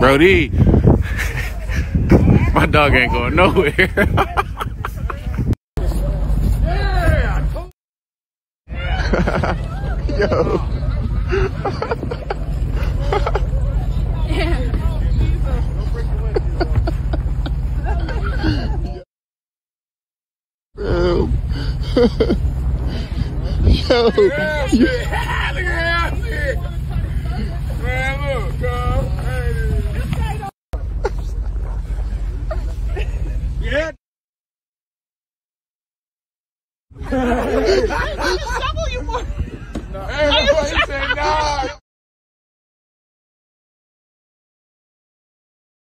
Brody, my dog ain't going nowhere. Yo. Yo. Yeah.